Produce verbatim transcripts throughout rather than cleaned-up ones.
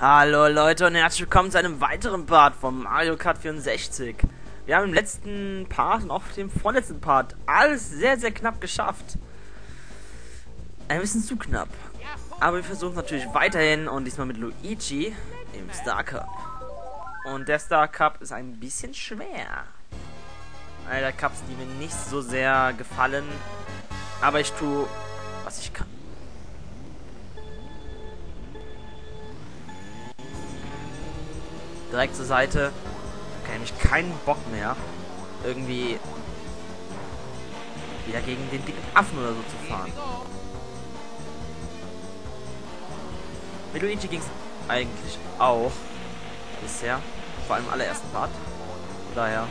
Hallo Leute und herzlich willkommen zu einem weiteren Part von Mario Kart vierundsechzig. Wir haben im letzten Part und auch dem vorletzten Part alles sehr, sehr knapp geschafft. Ein bisschen zu knapp. Aber wir versuchen natürlich weiterhin und diesmal mit Luigi im Star Cup. Und der Star Cup ist ein bisschen schwer. Einer der Cups, die mir nicht so sehr gefallen. Aber ich tue, was ich kann. Direkt zur Seite. Da habe ich keinen Bock mehr, irgendwie wieder gegen den dicken Affen oder so zu fahren. Mit Luigi ging es eigentlich auch bisher. Vor allem im allerersten Part. Daher.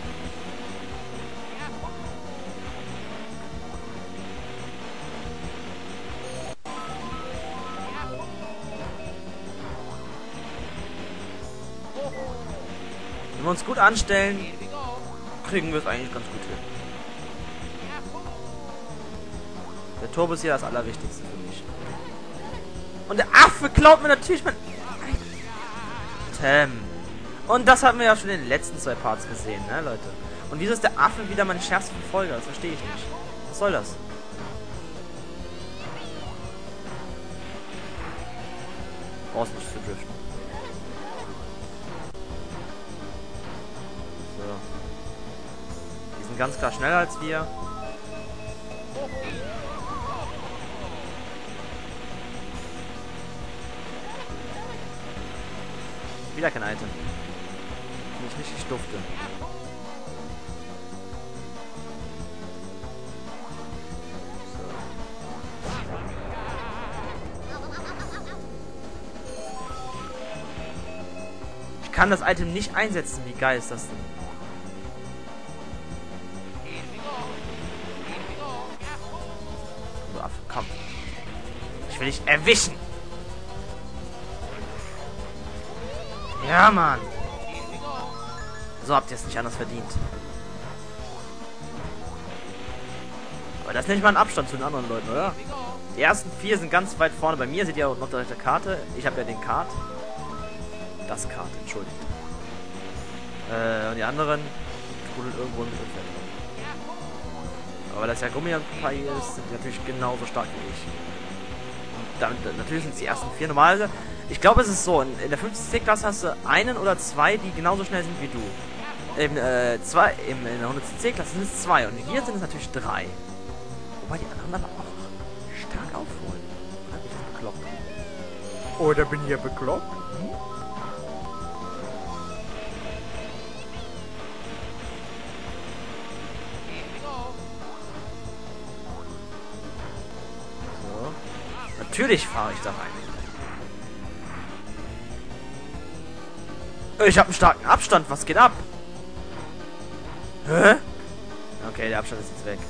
Wenn wir uns gut anstellen, kriegen wir es eigentlich ganz gut hin. Der Turbo ist hier das Allerwichtigste für mich. Und der Affe klaut mir natürlich mein Item. Und das haben wir ja schon in den letzten zwei Parts gesehen, ne, Leute? Und wieso ist der Affe wieder mein schärfster Verfolger? Das verstehe ich nicht. Was soll das? Brauchst nicht zu driften. Die sind ganz klar schneller als wir. Wieder kein Item. Bin ich richtig dufte. Ich kann das Item nicht einsetzen. Wie geil ist das denn? Komm. Ich will dich erwischen. Ja, Mann. So habt ihr es nicht anders verdient. Aber das ist nicht mal ein Abstand zu den anderen Leuten, oder? Die ersten vier sind ganz weit vorne. Bei mir seht ihr auch noch direkt die Karte. Ich habe ja den Kart. Das Kart, entschuldigt. Äh, und die anderen trudeln irgendwo im Mittelfeld. Aber das ja Gummi und Papai ist, sind die natürlich genauso stark wie ich. Und damit, natürlich sind es die ersten vier. Normalerweise, ich glaube, es ist so, in, in der fünfzig C-Klasse hast du einen oder zwei, die genauso schnell sind wie du. In, äh, zwei, in, in der hundert C-Klasse sind es zwei und hier sind es natürlich drei. Wobei die anderen aber auch stark aufholen. Oder bin ich das bekloppt? Oder bin ich ja bekloppt? Hm? Natürlich fahre ich da rein. Ich habe einen starken Abstand. Was geht ab? Hä? Okay, der Abstand ist jetzt weg.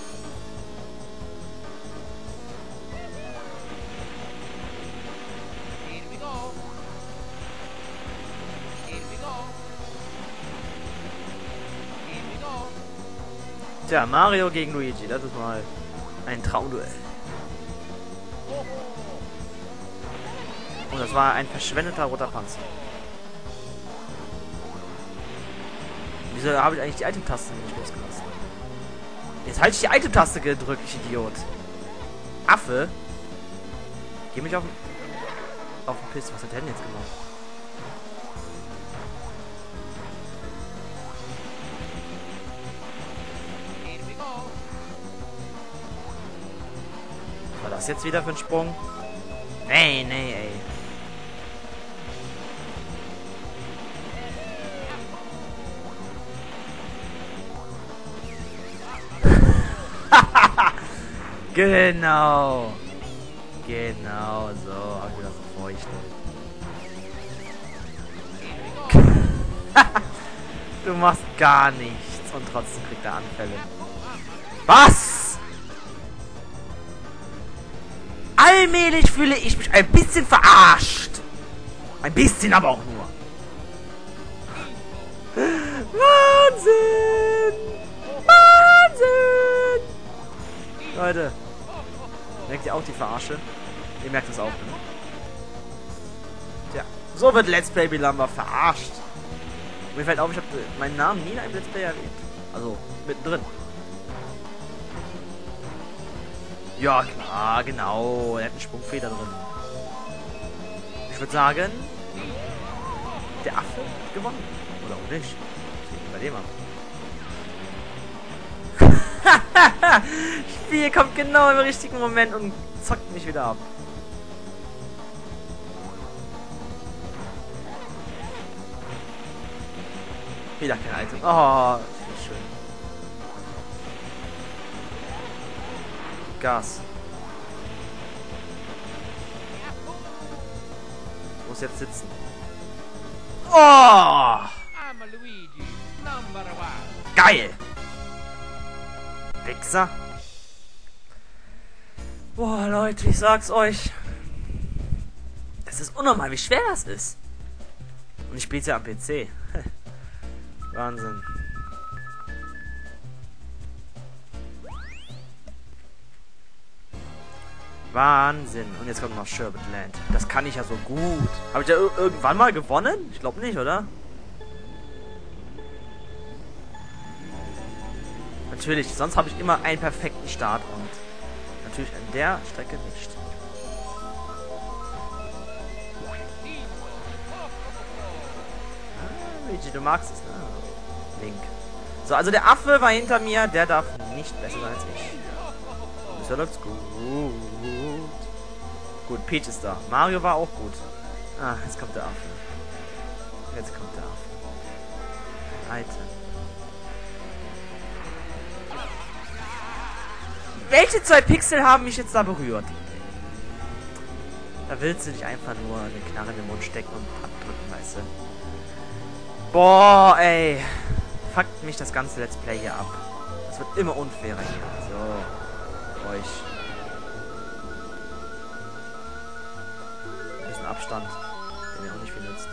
Tja, Mario gegen Luigi. Das ist mal ein Traumduell. Und das war ein verschwendeter roter Panzer. Wieso habe ich eigentlich die Item-Taste nicht losgelassen? Jetzt halte ich die Item-Taste gedrückt, ich Idiot. Affe? Geh mich auf den... auf den Piss. Was hat der denn jetzt gemacht? Was war das jetzt wieder für ein Sprung? Nee, nee, ey. Genau. Genau so. Hab ich mir das so vorgestellt. Du machst gar nichts und trotzdem kriegt er Anfälle. Was? Allmählich fühle ich mich ein bisschen verarscht. Ein bisschen, aber auch nur. Wahnsinn! Wahnsinn! Leute, merkt ihr auch die Verarsche? Ihr merkt es auch, ne? Tja. So wird Let's Play Bilamba verarscht. Mir fällt auf, ich habe meinen Namen nie in einem Let's Play erwähnt. Also, mittendrin. Ja, klar, genau. Er hat einen Sprungfeder drin. Ich würde sagen, der Affe hat gewonnen. Oder auch nicht. Bei dem ab. Spiel kommt genau im richtigen Moment und zockt mich wieder ab. Wieder kein Item. Oh, schön. Gas. Ich muss jetzt sitzen. Oh! Geil! Wichser. Boah, Leute, ich sag's euch. Das ist unnormal, wie schwer das ist. Und ich spiel's ja am P C. Wahnsinn. Wahnsinn. Und jetzt kommt noch Sherbet Land. Das kann ich ja so gut. Habe ich ja irgendwann mal gewonnen? Ich glaube nicht, oder? Natürlich, sonst habe ich immer einen perfekten Start und natürlich an der Strecke nicht. Ah, Luigi, du magst es, ne? Link. So, also der Affe war hinter mir, der darf nicht besser sein als ich. Bisher läuft's gut. Gut, Peach ist da. Mario war auch gut. Ah, jetzt kommt der Affe. Jetzt kommt der Affe. Item. Welche zwei Pixel haben mich jetzt da berührt? Da willst du dich einfach nur eine Knarre in den Mund stecken und abdrücken, weißt du. Boah, ey. Fuckt mich das ganze Let's Play hier ab. Das wird immer unfairer hier. So. Euch. Ein bisschen Abstand, der mir auch nicht viel nützt.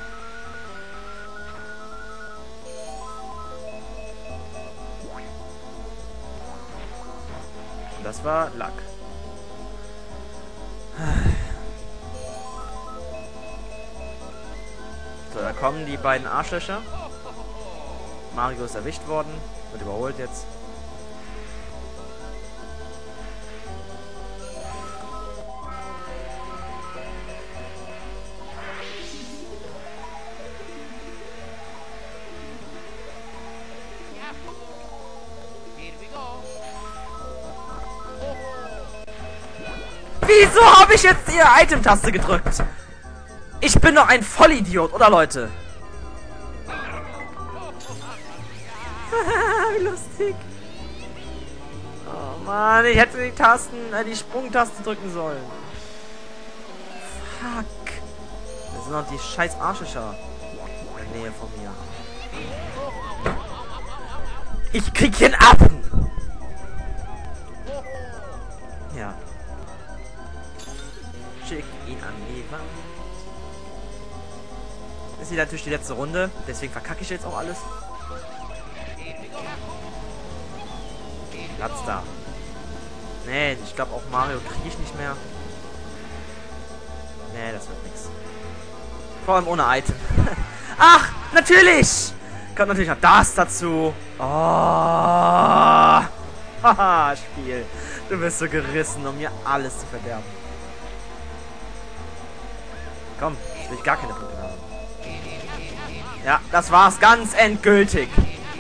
Und das war Luck. So, da kommen die beiden Arschlöcher. Mario ist erwischt worden. Wird überholt jetzt. Wieso habe ich jetzt die Item-Taste gedrückt? Ich bin doch ein Vollidiot, oder Leute? Wie lustig. Oh Mann, ich hätte die Tasten, äh, die Sprungtaste drücken sollen. Fuck. Das sind noch die scheiß Arschlöcher in der Nähe von mir. Ich krieg hier einen Affen. Ja. Schick ihn an die Wand. Das ist hier natürlich die letzte Runde, deswegen verkacke ich jetzt auch alles. Platz da. Nee, ich glaube auch Mario kriege ich nicht mehr. Nee, das wird nichts. Vor allem ohne Item. Ach, natürlich! Kommt natürlich noch das dazu. Oh. Haha, Spiel. Du bist so gerissen, um mir alles zu verderben. Komm, ich will gar keine Punkte haben. Ja, das war's ganz endgültig.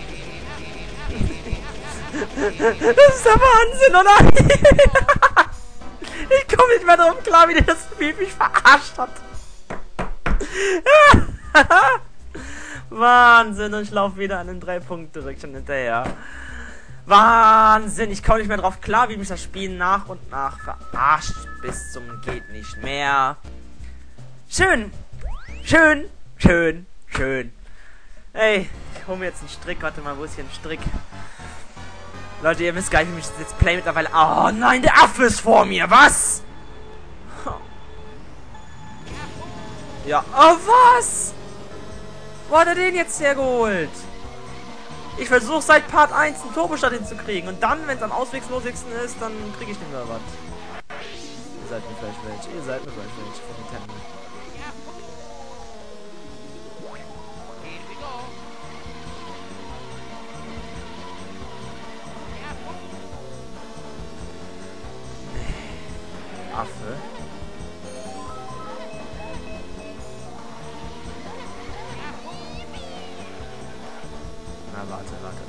Das ist der Wahnsinn, oder? Ich komme nicht mehr drauf klar, wie das Spiel mich verarscht hat. Wahnsinn, und ich laufe wieder an den drei Punkte direkt schon hinterher. Wahnsinn, ich komme nicht mehr drauf klar, wie mich das Spiel nach und nach verarscht bis zum geht nicht mehr. Schön, schön, schön, schön. Ey, ich hole mir jetzt einen Strick. Warte mal, wo ist hier ein Strick? Leute, ihr wisst gar nicht, wie mich das Let's Play mittlerweile... Oh nein, der Affe ist vor mir, was? Ja, oh was? Wo hat er den jetzt hergeholt? Ich versuche seit Part eins einen Turbostart hinzukriegen. Und dann, wenn es am auswegslosigsten ist, dann kriege ich nicht mehr was. Ihr seid mir vielleicht welche. Ihr seid mir vielleicht welche von Nintendo. Na, warte, warte.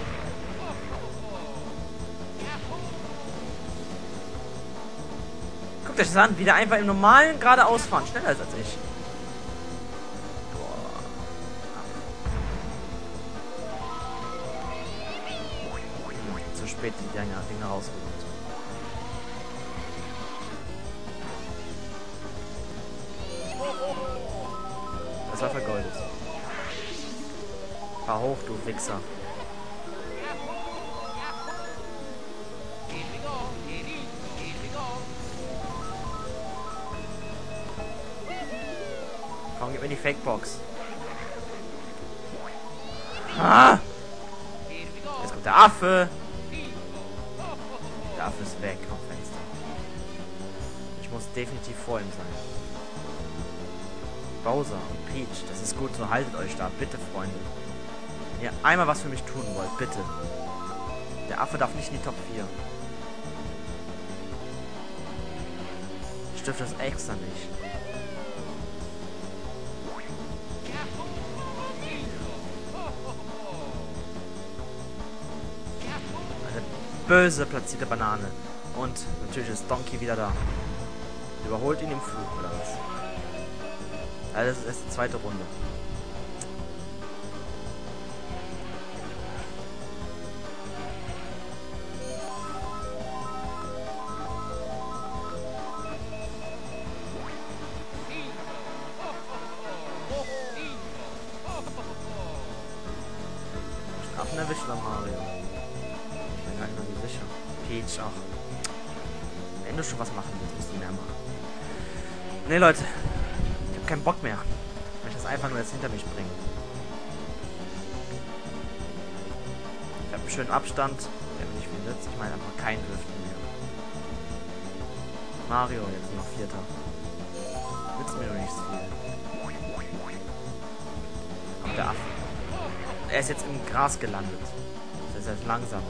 Guckt euch das an, wie der einfach im normalen geradeaus fahren. Schneller ist als ich. Boah. Hm, zu spät die Dinger, Dinger rausgeholt. Das war vergoldet. Fahr hoch, du Wichser. Komm, gib mir die Fake-Box. Ah! Jetzt kommt der Affe. Der Affe ist weg am Fenster. Ich muss definitiv vor ihm sein. Bowser und Peach, das ist gut so, haltet euch da, bitte, Freunde. Wenn ihr einmal was für mich tun wollt, bitte. Der Affe darf nicht in die Top vier. Ich dürfte das extra nicht. Eine böse platzierte Banane. Und natürlich ist Donkey wieder da. Überholt ihn im Flug, oder was? Also das ist erst die zweite Runde. Affen erwischt oder Mario? Ich bin gar nicht mehr so sicher. Peach auch. Wenn du schon was machen willst, musst du mehr machen. Ne, Leute. Ich hab keinen Bock mehr. Ich möchte das einfach nur jetzt hinter mich bringen. Ich habe einen schönen Abstand, der mir nicht viel nützt. Ich meine einfach keinen Hüften mehr. Mario, jetzt nur noch Vierter. Nützt mir noch nicht viel. Aber der Affe. Er ist jetzt im Gras gelandet. Das ist jetzt langsamer.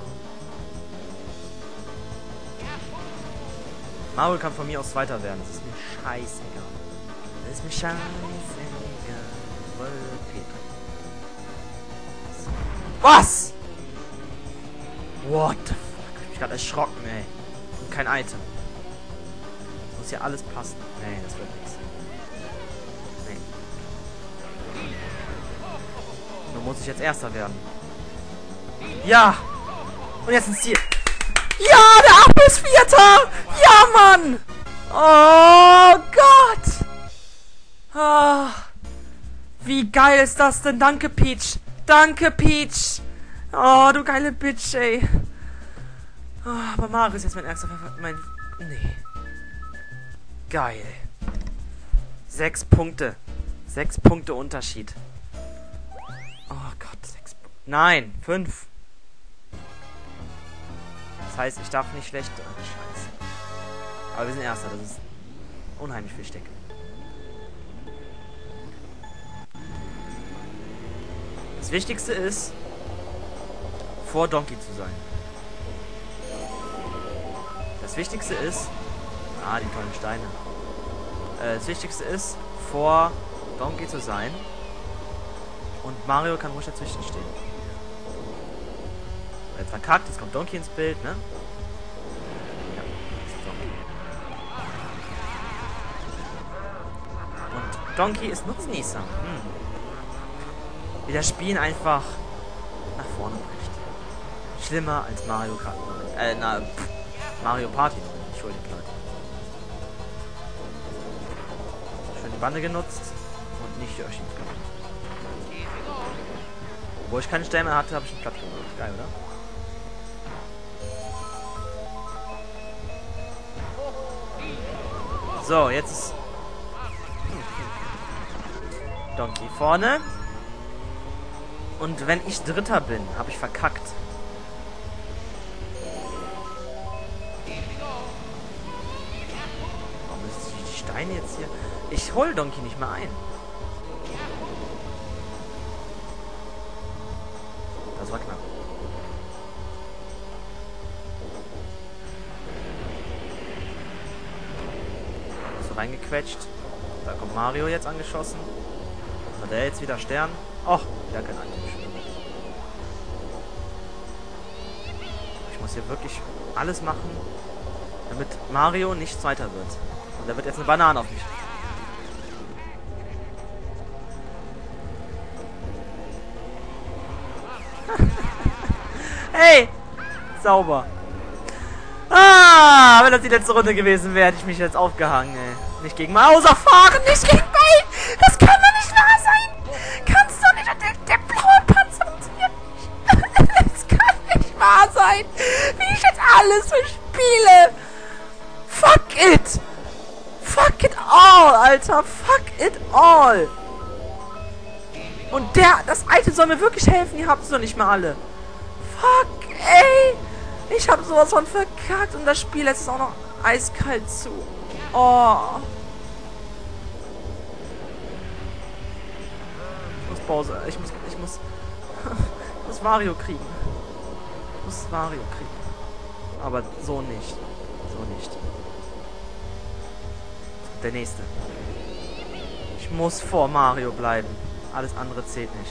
Mario kann von mir aus Zweiter werden. Das ist mir scheißegal. Das ist mir scheißegal. Was? What the fuck? Ich hab mich gerade erschrocken, ey. Und kein Item. Das muss ja alles passen. Nee, das wird nichts. Nee. Nur muss ich jetzt Erster werden. Ja! Und jetzt ins Ziel. Ja, der Affe ist Vierter! Ja, Mann! Oh Gott! Oh, wie geil ist das denn? Danke, Peach! Danke, Peach! Oh, du geile Bitch, ey! Oh, aber Mario ist jetzt mein ärgster Verfolger. Mein... Nee. Geil. Sechs Punkte. Sechs Punkte Unterschied. Oh Gott, sechs Punkte. Nein, fünf. Das heißt, ich darf nicht schlecht... Ach, scheiße. Aber wir sind Erster, das ist unheimlich wichtig. Das Wichtigste ist, vor Donkey zu sein. Das Wichtigste ist... Ah, die tollen Steine. Äh, das Wichtigste ist, vor Donkey zu sein. Und Mario kann ruhig dazwischen stehen. Jetzt verkackt, jetzt kommt Donkey ins Bild, ne? Ja, das ist Donkey. Und Donkey ist Nutznießer. Hm. Wie das Spiel einfach nach vorne bricht. Schlimmer als Mario Kart neun. Äh, na, pff, Mario Party neun. Entschuldigt, Leute. Schön die Bande genutzt und nicht Yoshi gemacht. Wo ich keine Stellen mehr hatte, habe ich einen Platz gemacht. Geil, oder? So, jetzt ist Donkey vorne. Und wenn ich Dritter bin, habe ich verkackt. Warum ist die Steine jetzt hier? Ich hol Donkey nicht mehr ein. Das war knapp. So reingequetscht. Da kommt Mario jetzt angeschossen. Hat er jetzt wieder Stern? Och, wieder kein Item. muss hier wirklich alles machen, damit Mario nicht Zweiter wird. Und da wird jetzt eine Banane auf mich. Hey! Sauber. Ah, wenn das die letzte Runde gewesen wäre, hätte ich mich jetzt aufgehangen, ey. Nicht gegen Mauser fahren, nicht gegen Bale! Das kann doch nicht wahr sein! Kannst du nicht! Der, der blaue Panzer funktioniert nicht! Das kann nicht wahr sein! Wie ich jetzt alles verspiele! Fuck it! Fuck it all, Alter! Fuck it all! Und der, das Item soll mir wirklich helfen, ihr habt es doch nicht mehr alle. Fuck, ey! Ich hab sowas von verkackt und das Spiel lässt es auch noch eiskalt zu. Oh. Ich muss Pause. Ich muss, ich muss, ich muss Mario kriegen. Ich muss Mario kriegen. Aber so nicht. So nicht. Der nächste. Ich muss vor Mario bleiben. Alles andere zählt nicht.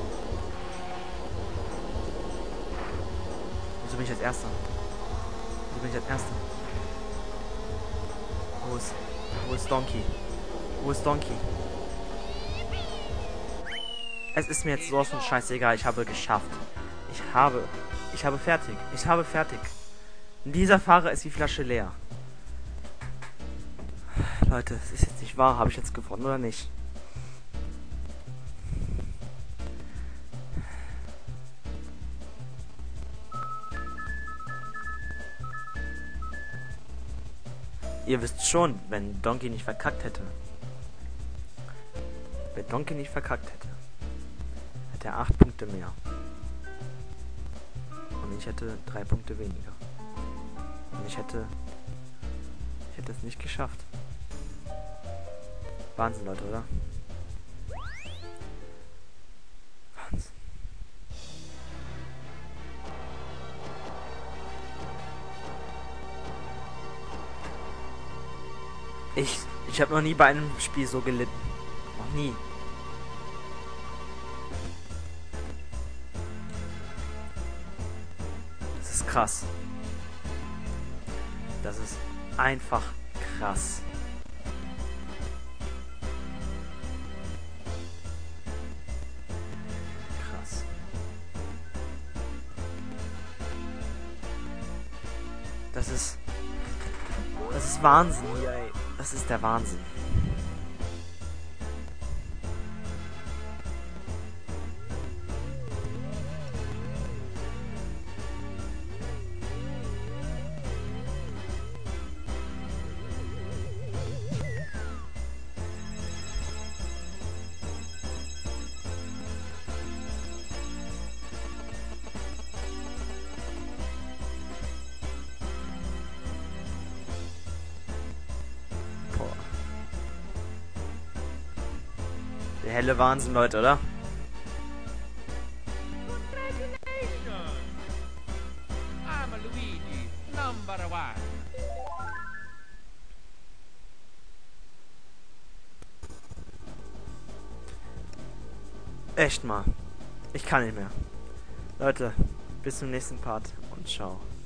Wieso bin ich als Erster? Wieso bin ich als Erster? Wo ist... Wo ist Donkey? Wo ist Donkey? Es ist mir jetzt sowas von scheißegal. Ich habe geschafft. Ich habe... Ich habe fertig. Ich habe fertig. Dieser Fahrer ist die Flasche leer. Leute, es ist jetzt nicht wahr. Habe ich jetzt gewonnen oder nicht? Ihr wisst schon, wenn Donkey nicht verkackt hätte. Wenn Donkey nicht verkackt hätte, hätte er acht Punkte mehr. Und ich hätte drei Punkte weniger. Und ich hätte... Ich hätte es nicht geschafft. Wahnsinn, Leute, oder? Wahnsinn. Ich, ich habe noch nie bei einem Spiel so gelitten. Noch nie. Das ist krass. Das ist einfach krass. Krass. Das ist... Das ist Wahnsinn hier, ey. Das ist der Wahnsinn. Der helle Wahnsinn, Leute, oder? I'm Luigi, number one. Echt mal. Ich kann nicht mehr. Leute, bis zum nächsten Part und ciao.